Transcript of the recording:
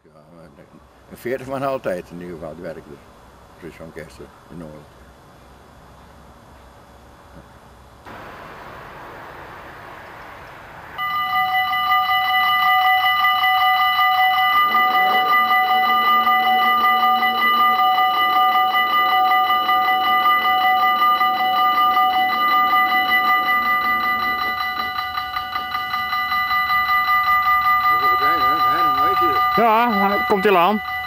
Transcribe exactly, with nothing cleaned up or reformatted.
Ja, een veertig man altijd in ieder geval, die werken er. Precies van Kersten in Noord. Ja, komt heel aan.